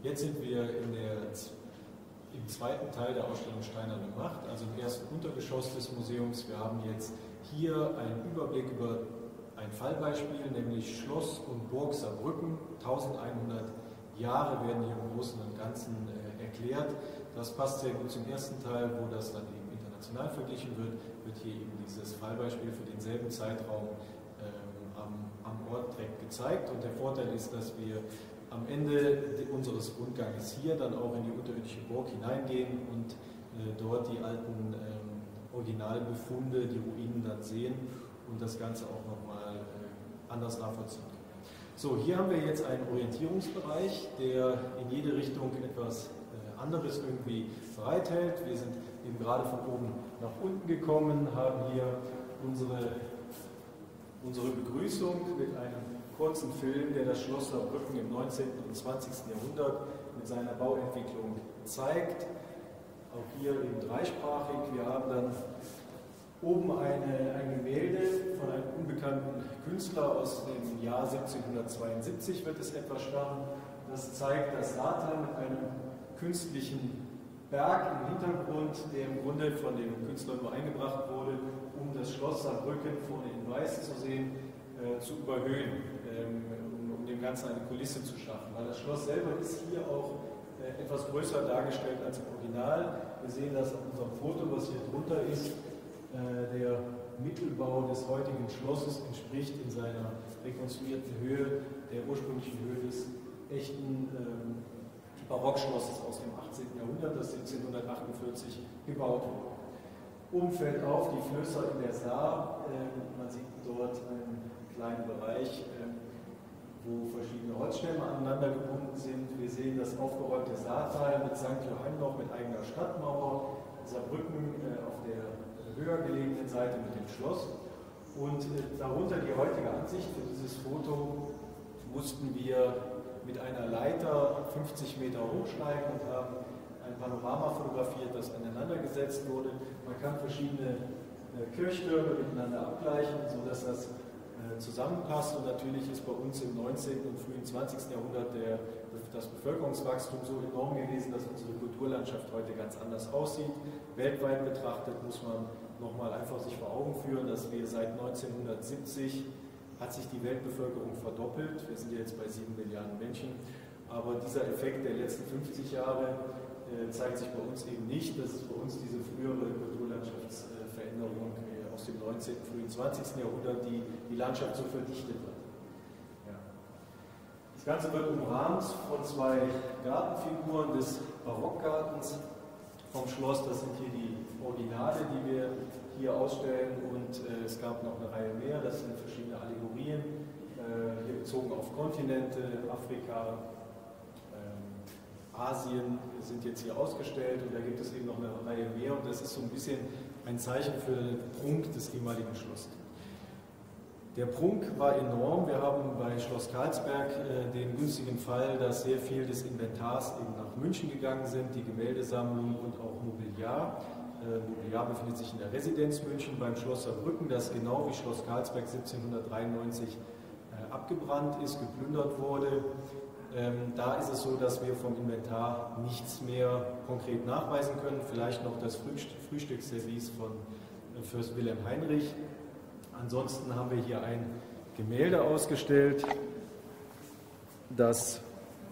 Jetzt sind wir im zweiten Teil der Ausstellung Steinerne Macht, also im ersten Untergeschoss des Museums. Wir haben jetzt hier einen Überblick über ein Fallbeispiel, nämlich Schloss und Burg Saarbrücken. 1100 Jahre werden hier im Großen und Ganzen erklärt. Das passt sehr gut zum ersten Teil, wo das dann eben international verglichen wird hier eben dieses Fallbeispiel für denselben Zeitraum am Ort direkt gezeigt. Und der Vorteil ist, dass wir am Ende unseres Rundganges hier dann auch in die unterirdische Burg hineingehen und dort die alten Originalbefunde, die Ruinen dann sehen und das Ganze auch nochmal anders nachvollziehen können. So, hier haben wir jetzt einen Orientierungsbereich, der in jede Richtung etwas anderes irgendwie bereithält. Wir sind eben gerade von oben nach unten gekommen, haben hier unsere Begrüßung mit einem kurzen Film, der das Schloss Saarbrücken im 19. und 20. Jahrhundert mit seiner Bauentwicklung zeigt. Auch hier eben dreisprachig. Wir haben dann oben ein Gemälde von einem unbekannten Künstler aus dem Jahr 1772 wird es etwa stammen. Das zeigt das Saartal mit einem künstlichen Berg im Hintergrund, der im Grunde von dem Künstler nur eingebracht wurde, um das Schloss Saarbrücken vorne in Weiß zu sehen, zu überhöhen, um dem Ganzen eine Kulisse zu schaffen. Weil das Schloss selber ist hier auch etwas größer dargestellt als im Original. Wir sehen das auf unserem Foto, was hier drunter ist. Der Mittelbau des heutigen Schlosses entspricht in seiner rekonstruierten Höhe der ursprünglichen Höhe des echten Barockschlosses aus dem 18. Jahrhundert, das 1748 gebaut wurde. Oben fällt auf die Flößer in der Saar. Man sieht dort einen kleinen Bereich, wo verschiedene Holzstämme aneinander gebunden sind. Wir sehen das aufgeräumte Saartal mit St. Johann noch mit eigener Stadtmauer, Saarbrücken auf der höher gelegenen Seite mit dem Schloss. Und darunter die heutige Ansicht für dieses Foto mussten wir mit einer Leiter 50 Meter hochsteigen und haben ein Panorama fotografiert, das aneinander gesetzt wurde. Man kann verschiedene Kirchtürme miteinander abgleichen, sodass das zusammenpasst. Und natürlich ist bei uns im 19. und frühen 20. Jahrhundert das Bevölkerungswachstum so enorm gewesen, dass unsere Kulturlandschaft heute ganz anders aussieht. Weltweit betrachtet muss man nochmal einfach sich vor Augen führen, dass wir seit 1970 hat sich die Weltbevölkerung verdoppelt. Wir sind ja jetzt bei 7 Milliarden Menschen. Aber dieser Effekt der letzten 50 Jahre zeigt sich bei uns eben nicht. Das ist bei uns diese frühere Kulturlandschaftsveränderung aus dem 19., frühen 20. Jahrhundert, die die Landschaft so verdichtet hat. Ja. Das Ganze wird umrahmt von zwei Gartenfiguren des Barockgartens vom Schloss. Das sind hier die Originale, die wir hier ausstellen, und es gab noch eine Reihe mehr. Das sind verschiedene Allegorien, hier bezogen auf Kontinente, Afrika, Asien sind jetzt hier ausgestellt, und da gibt es eben noch eine Reihe mehr, und das ist so ein bisschen ein Zeichen für den Prunk des ehemaligen Schlosses. Der Prunk war enorm. Wir haben bei Schloss Karlsberg den günstigen Fall, dass sehr viel des Inventars eben nach München gegangen sind, die Gemäldesammlung und auch Mobiliar. Mobiliar befindet sich in der Residenz München. Beim Schloss Saarbrücken, das genau wie Schloss Karlsberg 1793 abgebrannt ist, geplündert wurde. Da ist es so, dass wir vom Inventar nichts mehr konkret nachweisen können. Vielleicht noch das Frühstücksservice von Fürst Wilhelm Heinrich. Ansonsten haben wir hier ein Gemälde ausgestellt, das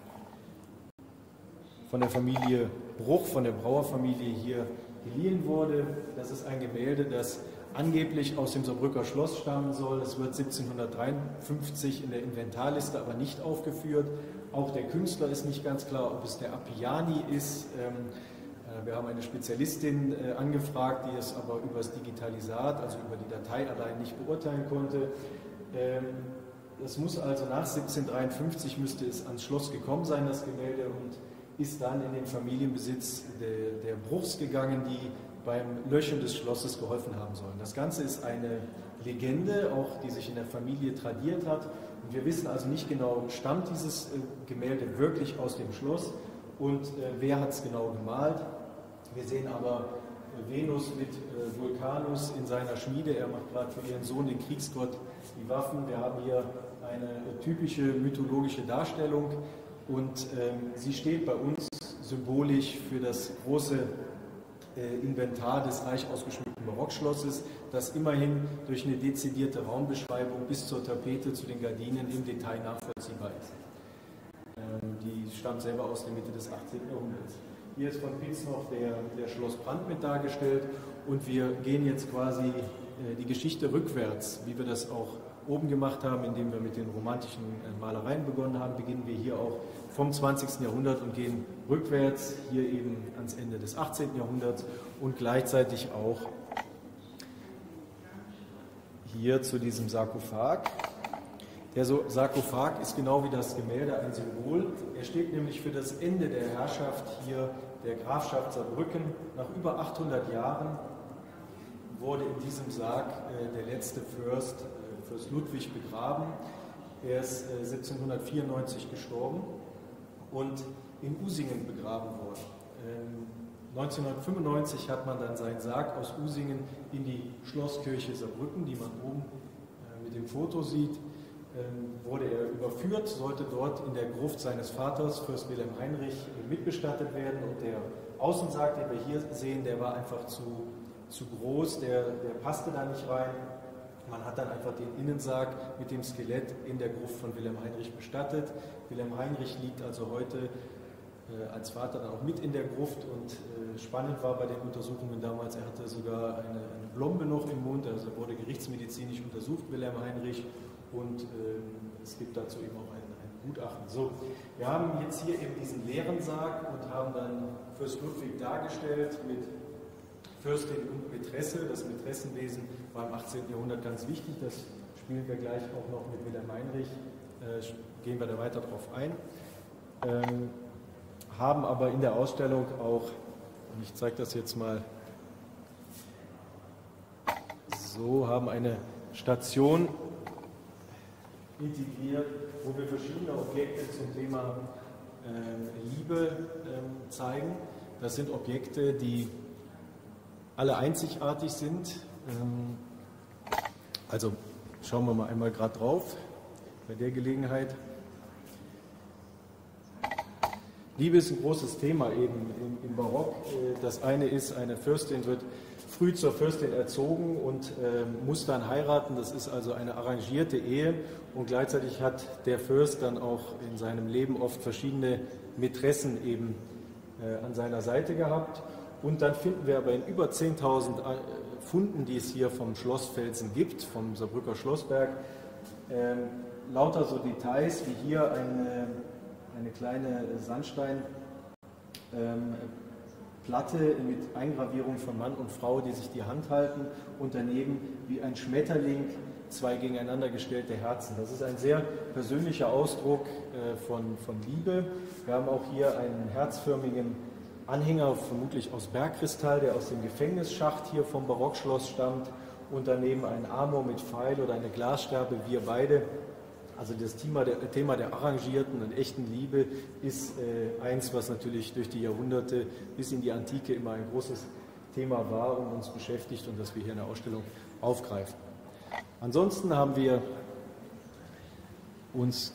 von der Familie Bruch, von der Brauerfamilie hier geliehen wurde. Das ist ein Gemälde, das angeblich aus dem Saarbrücker Schloss stammen soll. Es wird 1753 in der Inventarliste aber nicht aufgeführt. Auch der Künstler ist nicht ganz klar, ob es der Appiani ist. Wir haben eine Spezialistin angefragt, die es aber über das Digitalisat, also über die Datei allein nicht beurteilen konnte. Es muss also nach 1753 müsste es ans Schloss gekommen sein, das Gemälde, und ist dann in den Familienbesitz der Bruchs gegangen, die beim Löschen des Schlosses geholfen haben sollen. Das Ganze ist eine Legende, auch die sich in der Familie tradiert hat. Und wir wissen also nicht genau, stammt dieses Gemälde wirklich aus dem Schloss und wer hat es genau gemalt. Wir sehen aber Venus mit Vulcanus in seiner Schmiede. Er macht gerade für ihren Sohn, den Kriegsgott, die Waffen. Wir haben hier eine typische mythologische Darstellung. und sie steht bei uns symbolisch für das große Inventar des reich ausgeschmückten Barockschlosses, das immerhin durch eine dezidierte Raumbeschreibung bis zur Tapete zu den Gardinen im Detail nachvollziehbar ist. Die stammt selber aus der Mitte des 18. Jahrhunderts. Hier ist von Pitz noch der Schlossbrand mit dargestellt und wir gehen jetzt quasi die Geschichte rückwärts, wie wir das auch oben gemacht haben, indem wir mit den romantischen Malereien begonnen haben, beginnen wir hier auch vom 20. Jahrhundert und gehen rückwärts, hier eben ans Ende des 18. Jahrhunderts und gleichzeitig auch hier zu diesem Sarkophag. Der Sarkophag ist genau wie das Gemälde ein Symbol. Er steht nämlich für das Ende der Herrschaft hier der Grafschaft Saarbrücken. Nach über 800 Jahren wurde in diesem Sarg der letzte Fürst Ludwig begraben. Er ist 1794 gestorben und in Usingen begraben worden. 1995 hat man dann seinen Sarg aus Usingen in die Schlosskirche Saarbrücken, die man oben mit dem Foto sieht, wurde er überführt, sollte dort in der Gruft seines Vaters, Fürst Wilhelm Heinrich, mitbestattet werden. Und der Außensarg, den wir hier sehen, der war einfach zu groß, der passte da nicht rein. Man hat dann einfach den Innensarg mit dem Skelett in der Gruft von Wilhelm Heinrich bestattet. Wilhelm Heinrich liegt also heute als Vater dann auch mit in der Gruft und spannend war bei den Untersuchungen damals, er hatte sogar eine Blombe noch im Mund, also er wurde gerichtsmedizinisch untersucht, Wilhelm Heinrich, und es gibt dazu eben auch ein Gutachten. So, wir haben jetzt hier eben diesen leeren Sarg und haben dann Fürst Ludwig dargestellt mit Fürstin und Mätresse. Das Mätressenwesen war im 18. Jahrhundert ganz wichtig, das spielen wir gleich auch noch mit Wilhelm Heinrich, gehen wir da weiter drauf ein. Haben aber in der Ausstellung auch, und ich zeige das jetzt mal so, haben eine Station integriert, wo wir verschiedene Objekte zum Thema Liebe zeigen. Das sind Objekte, die alle einzigartig sind. Also schauen wir mal einmal gerade drauf bei der Gelegenheit. Liebe ist ein großes Thema eben im Barock. Das eine ist, eine Fürstin wird früh zur Fürstin erzogen und muss dann heiraten. Das ist also eine arrangierte Ehe und gleichzeitig hat der Fürst dann auch in seinem Leben oft verschiedene Mätressen eben an seiner Seite gehabt. Und dann finden wir aber in über 10.000 Funden, die es hier vom Schlossfelsen gibt, vom Saarbrücker Schlossberg, lauter so Details wie hier eine kleine Sandsteinplatte mit Eingravierung von Mann und Frau, die sich die Hand halten und daneben wie ein Schmetterling zwei gegeneinander gestellte Herzen. Das ist ein sehr persönlicher Ausdruck von Liebe. Wir haben auch hier einen herzförmigen Anhänger, vermutlich aus Bergkristall, der aus dem Gefängnisschacht hier vom Barockschloss stammt und daneben ein Amor mit Pfeil oder eine Glassterbe, wir beide. Also das Thema der arrangierten und echten Liebe ist eins, was natürlich durch die Jahrhunderte bis in die Antike immer ein großes Thema war und uns beschäftigt und das wir hier in der Ausstellung aufgreifen. Ansonsten haben wir uns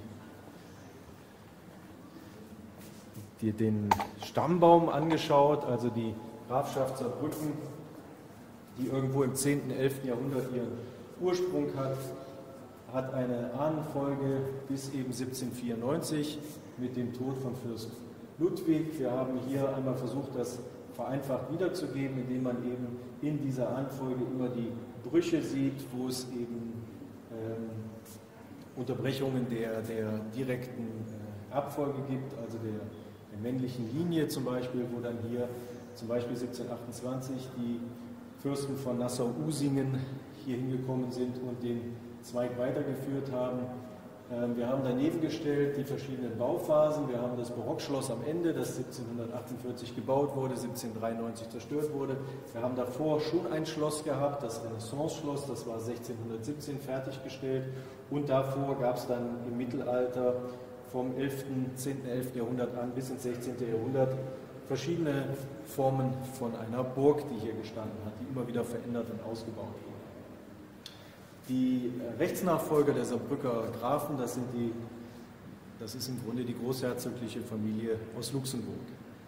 den Stammbaum angeschaut, also die Grafschaft Saarbrücken, die irgendwo im 10., 11. Jahrhundert ihren Ursprung hat eine Ahnenfolge bis eben 1794 mit dem Tod von Fürst Ludwig. Wir haben hier einmal versucht, das vereinfacht wiederzugeben, indem man eben in dieser Ahnenfolge immer die Brüche sieht, wo es eben Unterbrechungen der direkten Erbfolge gibt, also der männlichen Linie zum Beispiel, wo dann hier zum Beispiel 1728 die Fürsten von Nassau-Usingen hier hingekommen sind und den Zweig weitergeführt haben. Wir haben daneben gestellt die verschiedenen Bauphasen. Wir haben das Barockschloss am Ende, das 1748 gebaut wurde, 1793 zerstört wurde. Wir haben davor schon ein Schloss gehabt, das Renaissance-Schloss, das war 1617 fertiggestellt. Und davor gab es dann im Mittelalter vom 10., 11. Jahrhundert an bis ins 16. Jahrhundert verschiedene Formen von einer Burg, die hier gestanden hat, die immer wieder verändert und ausgebaut wurde. Die Rechtsnachfolger der Saarbrücker Grafen, das sind die Das ist im Grunde die großherzogliche Familie aus Luxemburg.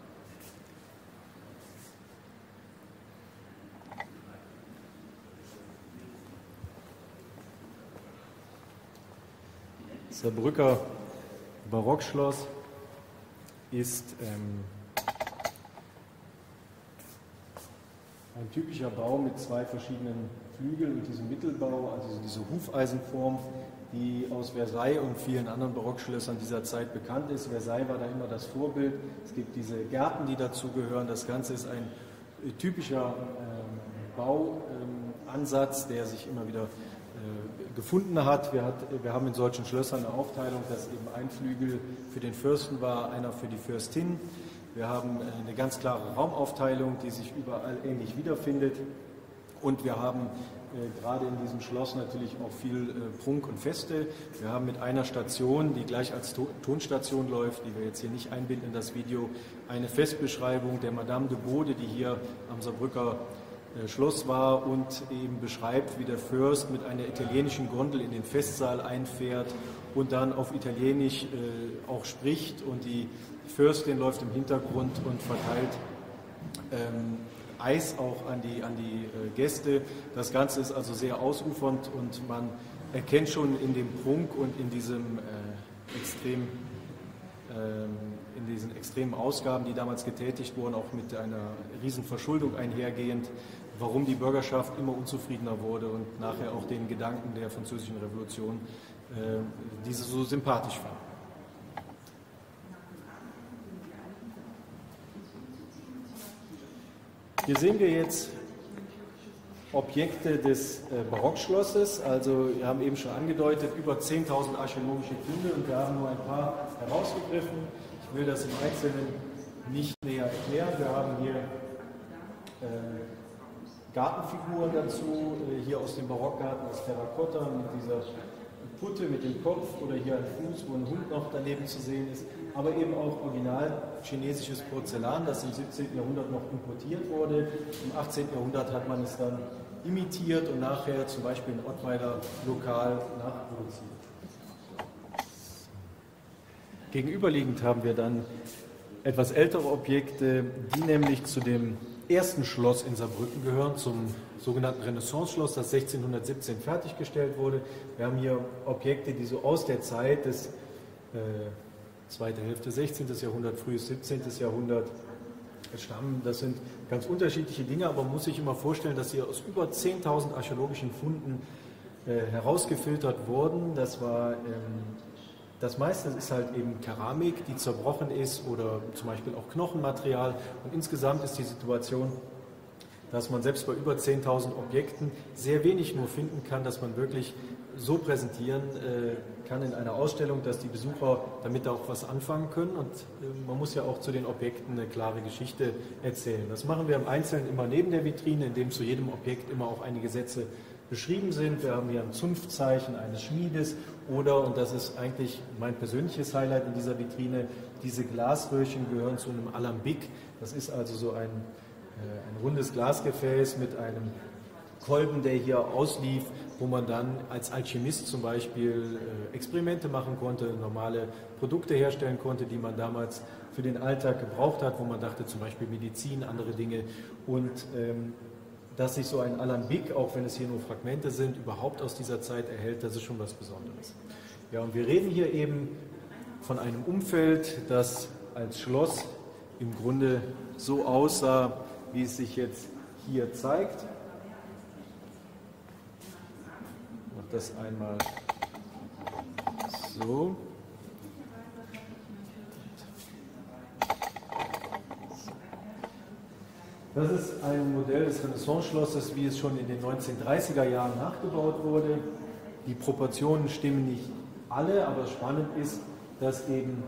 Saarbrücker Barockschloss ist ein typischer Bau mit zwei verschiedenen Flügeln und diesem Mittelbau, also diese Hufeisenform, die aus Versailles und vielen anderen Barockschlössern dieser Zeit bekannt ist. Versailles war da immer das Vorbild. Es gibt diese Gärten, die dazugehören. Das Ganze ist ein typischer Bauansatz, der sich immer wieder gefunden hat. Wir haben in solchen Schlössern eine Aufteilung, dass eben ein Flügel für den Fürsten war, einer für die Fürstin. Wir haben eine ganz klare Raumaufteilung, die sich überall ähnlich wiederfindet. Und wir haben gerade in diesem Schloss natürlich auch viel Prunk und Feste. Wir haben mit einer Station, die gleich als Tonstation läuft, die wir jetzt hier nicht einbinden in das Video, eine Festbeschreibung der Madame de Bode, die hier am Saarbrücker Schloss war und eben beschreibt, wie der Fürst mit einer italienischen Gondel in den Festsaal einfährt und dann auf Italienisch auch spricht, und die Fürstin läuft im Hintergrund und verteilt Eis auch an die Gäste. Das Ganze ist also sehr ausufernd und man erkennt schon in dem Prunk und in diesen extremen Ausgaben, die damals getätigt wurden, auch mit einer riesen Verschuldung einhergehend, warum die Bürgerschaft immer unzufriedener wurde und nachher auch den Gedanken der Französischen Revolution diese so sympathisch fand. Hier sehen wir jetzt Objekte des Barockschlosses. Also wir haben eben schon angedeutet, über 10.000 archäologische Funde, und wir haben nur ein paar herausgegriffen. Ich will das im Einzelnen nicht näher erklären. Wir haben hier Gartenfiguren dazu, hier aus dem Barockgarten aus Terrakotta mit dieser Putte mit dem Kopf oder hier ein Fuß, wo ein Hund noch daneben zu sehen ist, aber eben auch original chinesisches Porzellan, das im 17. Jahrhundert noch importiert wurde. Im 18. Jahrhundert hat man es dann imitiert und nachher zum Beispiel in Ottweiler lokal nachproduziert. Gegenüberliegend haben wir dann etwas ältere Objekte, die nämlich zu dem ersten Schloss in Saarbrücken gehören, zum sogenannten Renaissance-Schloss, das 1617 fertiggestellt wurde. Wir haben hier Objekte, die so aus der Zeit des zweite Hälfte 16. Jahrhundert, frühes 17. Jahrhundert stammen. Das sind ganz unterschiedliche Dinge, aber man muss sich immer vorstellen, dass sie aus über 10.000 archäologischen Funden herausgefiltert wurden. Das meiste ist halt eben Keramik, die zerbrochen ist, oder zum Beispiel auch Knochenmaterial. Und insgesamt ist die Situation, dass man selbst bei über 10.000 Objekten sehr wenig nur finden kann, dass man wirklich so präsentieren kann in einer Ausstellung, dass die Besucher damit auch was anfangen können. Und man muss ja auch zu den Objekten eine klare Geschichte erzählen. Das machen wir im Einzelnen immer neben der Vitrine, in dem zu jedem Objekt immer auch einige Sätze beschrieben sind. Wir haben hier ein Zunftzeichen eines Schmiedes oder, und das ist eigentlich mein persönliches Highlight in dieser Vitrine, diese Glasröhrchen gehören zu einem Alembic. Das ist also so ein rundes Glasgefäß mit einem Kolben, der hier auslief, wo man dann als Alchemist zum Beispiel Experimente machen konnte, normale Produkte herstellen konnte, die man damals für den Alltag gebraucht hat, wo man dachte zum Beispiel Medizin, andere Dinge. Und dass sich so ein Alembic, auch wenn es hier nur Fragmente sind, überhaupt aus dieser Zeit erhält, das ist schon was Besonderes. Ja, und wir reden hier eben von einem Umfeld, das als Schloss im Grunde so aussah, wie es sich jetzt hier zeigt. Ich mache das einmal so. Das ist ein Modell des Renaissance-Schlosses, wie es schon in den 1930er Jahren nachgebaut wurde. Die Proportionen stimmen nicht alle, aber spannend ist, dass eben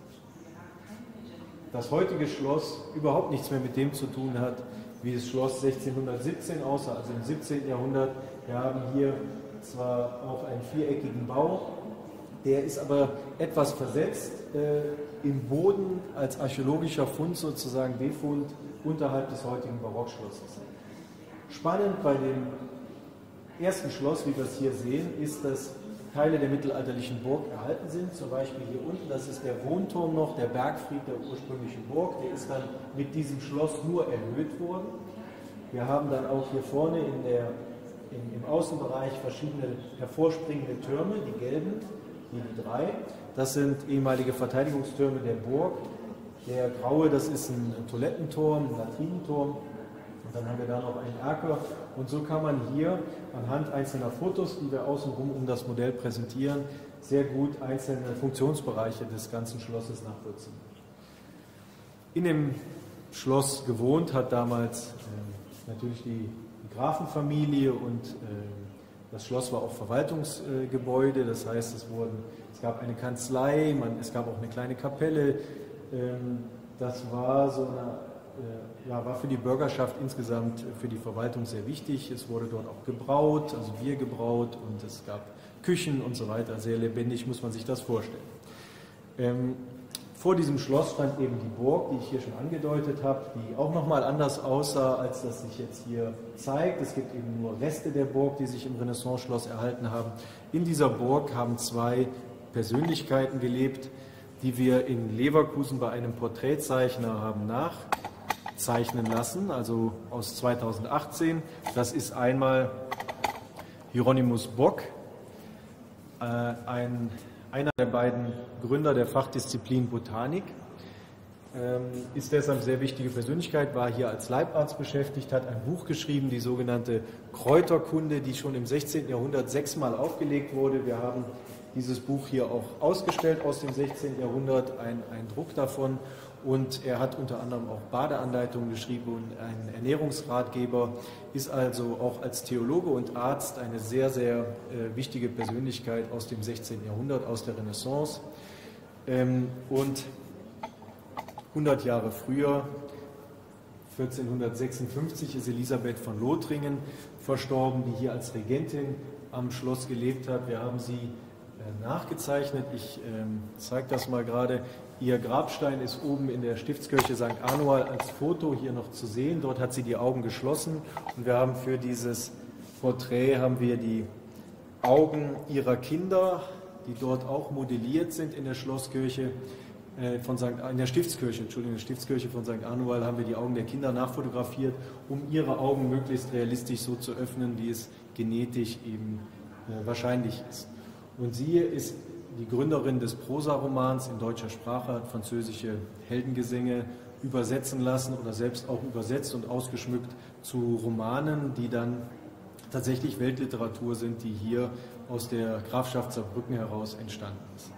das heutige Schloss überhaupt nichts mehr mit dem zu tun hat, wie das Schloss 1617 aussah, also im 17. Jahrhundert. Wir haben hier zwar auch einen viereckigen Bau, der ist aber etwas versetzt im Boden als archäologischer Fund, sozusagen Befund, unterhalb des heutigen Barockschlosses. Spannend bei dem ersten Schloss, wie wir es hier sehen, ist, dass Teile der mittelalterlichen Burg erhalten sind. Zum Beispiel hier unten, das ist der Wohnturm noch, der Bergfried der ursprünglichen Burg. Der ist dann mit diesem Schloss nur erhöht worden. Wir haben dann auch hier vorne im Außenbereich verschiedene hervorspringende Türme, die gelben, die 3. Das sind ehemalige Verteidigungstürme der Burg. Der graue, das ist ein Toilettenturm, ein Latrinenturm. Und dann haben wir da noch einen Erker. Und so kann man hier anhand einzelner Fotos, die wir außenrum um das Modell präsentieren, sehr gut einzelne Funktionsbereiche des ganzen Schlosses nachvollziehen. In dem Schloss gewohnt hat damals natürlich die Grafenfamilie und das Schloss war auch Verwaltungsgebäude, das heißt, es gab eine Kanzlei, es gab auch eine kleine Kapelle. Das war war für die Bürgerschaft insgesamt, für die Verwaltung sehr wichtig. Es wurde dort auch gebraut, also Bier gebraut und es gab Küchen und so weiter. Sehr lebendig muss man sich das vorstellen. Vor diesem Schloss stand eben die Burg, die ich hier schon angedeutet habe, die auch nochmal anders aussah, als das sich jetzt hier zeigt. Es gibt eben nur Reste der Burg, die sich im Renaissance-Schloss erhalten haben. In dieser Burg haben 2 Persönlichkeiten gelebt, die wir in Leverkusen bei einem Porträtzeichner haben nachzeichnen lassen, also aus 2018. Das ist einmal Hieronymus Bock, einer der beiden Gründer der Fachdisziplin Botanik, ist deshalb sehr wichtige Persönlichkeit, war hier als Leibarzt beschäftigt, hat ein Buch geschrieben, die sogenannte Kräuterkunde, die schon im 16. Jahrhundert 6-mal aufgelegt wurde. Wir haben dieses Buch hier auch ausgestellt aus dem 16. Jahrhundert, ein Druck davon. Und er hat unter anderem auch Badeanleitungen geschrieben und einen Ernährungsratgeber, ist also auch als Theologe und Arzt eine sehr, sehr wichtige Persönlichkeit aus dem 16. Jahrhundert, aus der Renaissance. Und 100 Jahre früher, 1456, ist Elisabeth von Lothringen verstorben, die hier als Regentin am Schloss gelebt hat. Wir haben sie nachgezeichnet. Ich zeige das mal gerade. Ihr Grabstein ist oben in der Stiftskirche St. Anual als Foto hier noch zu sehen. Dort hat sie die Augen geschlossen und wir haben für dieses Porträt die Augen ihrer Kinder, die dort auch modelliert sind in der Schlosskirche in der Stiftskirche von St. Anual haben wir die Augen der Kinder nachfotografiert, um ihre Augen möglichst realistisch so zu öffnen, wie es genetisch eben wahrscheinlich ist. Und sie ist die Gründerin des Prosaromans in deutscher Sprache, hat französische Heldengesänge übersetzen lassen oder selbst auch übersetzt und ausgeschmückt zu Romanen, die dann tatsächlich Weltliteratur sind, die hier aus der Grafschaft Saarbrücken heraus entstanden ist.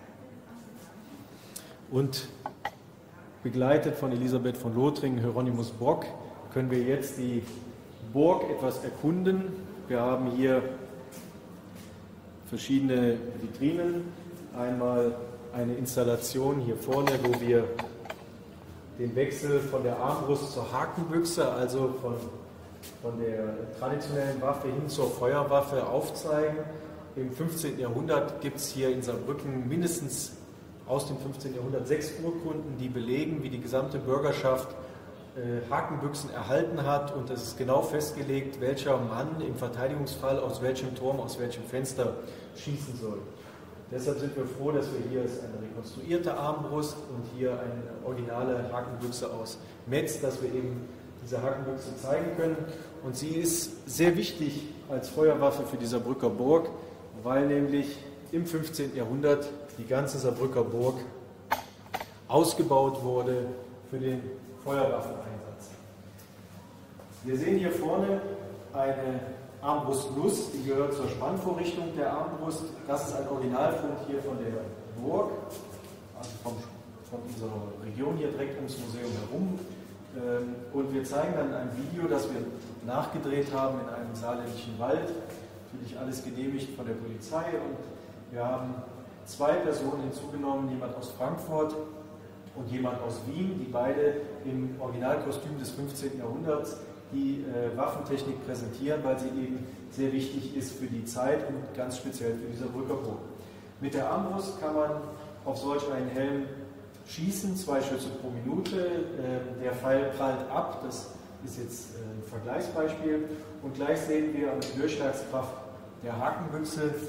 Und begleitet von Elisabeth von Lothringen, Hieronymus Bock, können wir jetzt die Burg etwas erkunden. Wir haben hier verschiedene Vitrinen. Einmal eine Installation hier vorne, wo wir den Wechsel von der Armbrust zur Hakenbüchse, also von der traditionellen Waffe hin zur Feuerwaffe aufzeigen. Im 15. Jahrhundert gibt es hier in Saarbrücken mindestens aus dem 15. Jahrhundert 6 Urkunden, die belegen, wie die gesamte Bürgerschaft Hakenbüchsen erhalten hat, und es ist genau festgelegt, welcher Mann im Verteidigungsfall aus welchem Turm, aus welchem Fenster schießen soll. Deshalb sind wir froh, dass wir hier eine rekonstruierte Armbrust und hier eine originale Hakenbüchse aus Metz, dass wir eben diese Hakenbüchse zeigen können. Und sie ist sehr wichtig als Feuerwaffe für die Saarbrücker Burg, weil nämlich im 15. Jahrhundert die ganze Saarbrücker Burg ausgebaut wurde für den Feuerwaffeneinsatz. Wir sehen hier vorne eine Armbrustnuss, die gehört zur Spannvorrichtung der Armbrust. Das ist ein Originalfund hier von der Burg, also von unserer Region hier direkt ums Museum herum. Und wir zeigen dann ein Video, das wir nachgedreht haben in einem saarländischen Wald. Natürlich alles genehmigt von der Polizei, und wir haben 2 Personen hinzugenommen, jemand aus Frankfurt und jemand aus Wien, die beide im Originalkostüm des 15. Jahrhunderts die Waffentechnik präsentieren, weil sie eben sehr wichtig ist für die Zeit und ganz speziell für die Saarbrücker Burg. Mit der Armbrust kann man auf solch einen Helm schießen, 2 Schüsse pro Minute. Der Pfeil prallt ab, das ist jetzt ein Vergleichsbeispiel. Und gleich sehen wir an der Durchschlagskraft der Hakenbüchse,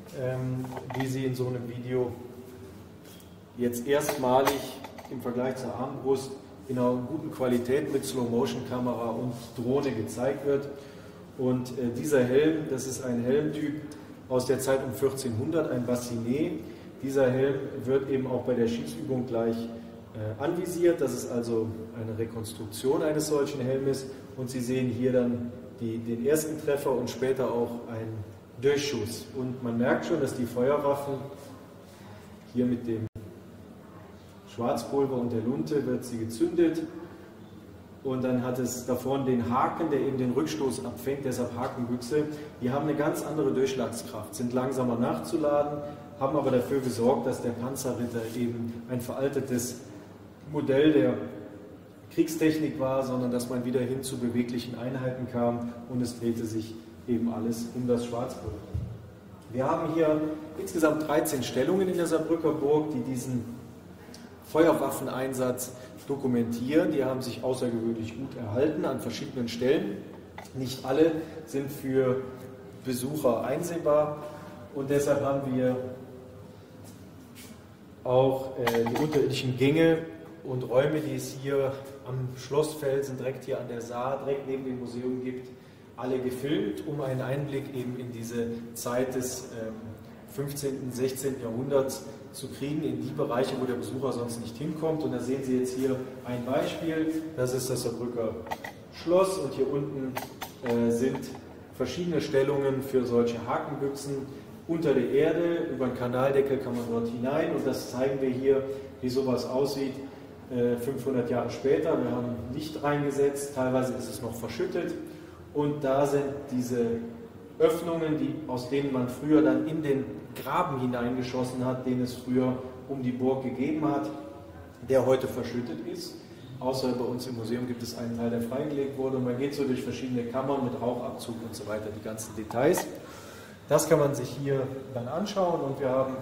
wie Sie in so einem Video jetzt erstmalig im Vergleich zur Armbrust in einer guten Qualität mit Slow-Motion-Kamera und Drohne gezeigt wird. Und dieser Helm, das ist ein Helmtyp aus der Zeit um 1400, ein Bassinet. Dieser Helm wird eben auch bei der Schießübung gleich anvisiert. Das ist also eine Rekonstruktion eines solchen Helmes. Und Sie sehen hier dann den ersten Treffer und später auch einen Durchschuss. Und man merkt schon, dass die Feuerwaffen hier mit dem Schwarzpulver und der Lunte wird sie gezündet. Und dann hat es da vorne den Haken, der eben den Rückstoß abfängt, deshalb Hakenbüchse. Die haben eine ganz andere Durchschlagskraft, sind langsamer nachzuladen, haben aber dafür gesorgt, dass der Panzerritter eben ein veraltetes Modell der Kriegstechnik war, sondern dass man wieder hin zu beweglichen Einheiten kam und es drehte sich eben alles um das Schwarzpulver. Wir haben hier insgesamt 13 Stellungen in der Saarbrücker Burg, die diesen Feuerwaffeneinsatz dokumentieren. Die haben sich außergewöhnlich gut erhalten an verschiedenen Stellen. Nicht alle sind für Besucher einsehbar und deshalb haben wir auch die unterirdischen Gänge und Räume, die es hier am Schlossfelsen direkt hier an der Saar, direkt neben dem Museum gibt, alle gefilmt, um einen Einblick eben in diese Zeit des 15., 16. Jahrhunderts zu kriegen, in die Bereiche, wo der Besucher sonst nicht hinkommt. Und da sehen Sie jetzt hier ein Beispiel, das ist das Saarbrücker Schloss und hier unten sind verschiedene Stellungen für solche Hakenbüchsen unter der Erde, über den Kanaldeckel kann man dort hinein und das zeigen wir hier, wie sowas aussieht 500 Jahre später. Wir haben Licht reingesetzt, teilweise ist es noch verschüttet und da sind diese Öffnungen, aus denen man früher dann in den Graben hineingeschossen hat, den es früher um die Burg gegeben hat, der heute verschüttet ist. Außer bei uns im Museum gibt es einen Teil, der freigelegt wurde und man geht so durch verschiedene Kammern mit Rauchabzug und so weiter, die ganzen Details. Das kann man sich hier dann anschauen und wir haben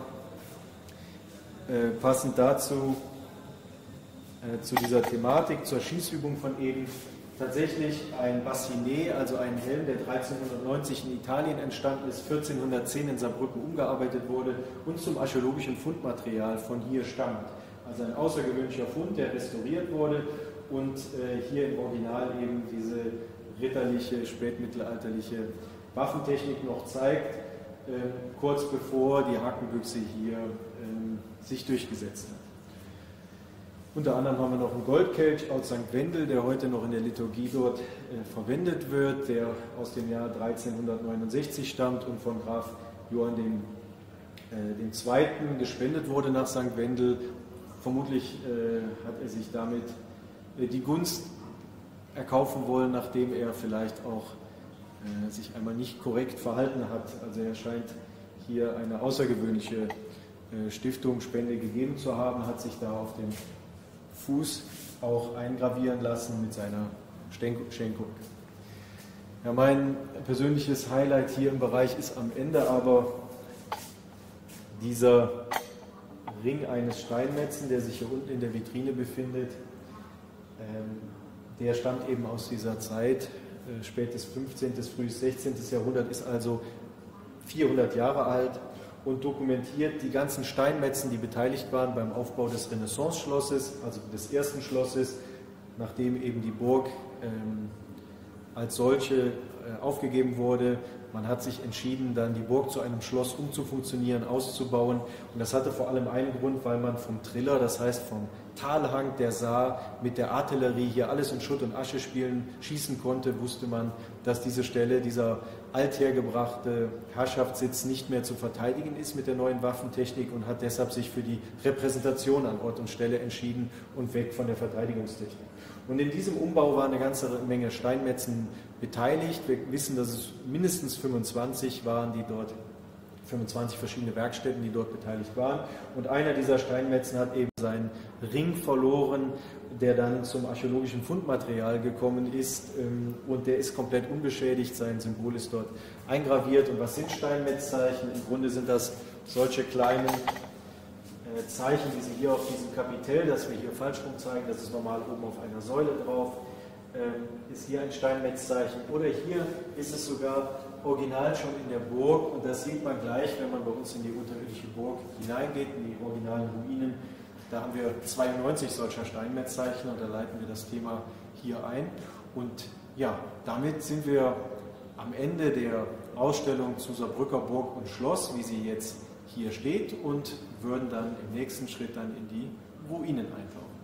passend dazu, zu dieser Thematik, zur Schießübung von eben, tatsächlich ein Bassinet, also ein Helm, der 1390 in Italien entstanden ist, 1410 in Saarbrücken umgearbeitet wurde und zum archäologischen Fundmaterial von hier stammt. Also ein außergewöhnlicher Fund, der restauriert wurde und hier im Original eben diese ritterliche, spätmittelalterliche Waffentechnik noch zeigt, kurz bevor die Hakenbüchse hier sich durchgesetzt hat. Unter anderem haben wir noch einen Goldkelch aus St. Wendel, der heute noch in der Liturgie dort verwendet wird, der aus dem Jahr 1369 stammt und von Graf Johann II. Gespendet wurde nach St. Wendel. Vermutlich hat er sich damit die Gunst erkaufen wollen, nachdem er vielleicht auch sich einmal nicht korrekt verhalten hat. Also er scheint hier eine außergewöhnliche Stiftung, Spende gegeben zu haben, hat sich da auf dem Fuß auch eingravieren lassen mit seiner Schenkung. Ja, mein persönliches Highlight hier im Bereich ist am Ende aber dieser Ring eines Steinmetzen, der sich hier unten in der Vitrine befindet. Der stammt eben aus dieser Zeit, spätes 15., frühes 16. Jahrhundert, ist also 400 Jahre alt und dokumentiert die ganzen Steinmetzen, die beteiligt waren beim Aufbau des Renaissance-Schlosses, also des ersten Schlosses, nachdem eben die Burg als solche aufgegeben wurde. Man hat sich entschieden, dann die Burg zu einem Schloss umzufunktionieren, auszubauen. Und das hatte vor allem einen Grund, weil man vom Triller, das heißt vom Talhang der Saar, mit der Artillerie hier alles in Schutt und Asche schießen konnte, wusste man, dass diese Stelle, dieser althergebrachte Herrschaftssitz nicht mehr zu verteidigen ist mit der neuen Waffentechnik und hat deshalb sich für die Repräsentation an Ort und Stelle entschieden und weg von der Verteidigungstechnik. Und in diesem Umbau waren eine ganze Menge Steinmetzen beteiligt. Wir wissen, dass es mindestens 25 waren, die dort 25 verschiedene Werkstätten, die dort beteiligt waren. Und einer dieser Steinmetzen hat eben seinen Ring verloren, der dann zum archäologischen Fundmaterial gekommen ist. Und der ist komplett unbeschädigt. Sein Symbol ist dort eingraviert. Und was sind Steinmetzzeichen? Im Grunde sind das solche kleinen Zeichen, wie Sie hier auf diesem Kapitell, das wir hier falsch rum zeigen, das ist normal oben auf einer Säule drauf, ist hier ein Steinmetzzeichen. Oder hier ist es sogar original schon in der Burg, und das sieht man gleich, wenn man bei uns in die unterirdische Burg hineingeht, in die originalen Ruinen. Da haben wir 92 solcher Steinmetzzeichen und da leiten wir das Thema hier ein. Und ja, damit sind wir am Ende der Ausstellung zu Saarbrücker Burg und Schloss, wie sie jetzt hier steht, und würden dann im nächsten Schritt dann in die Ruinen eintauchen.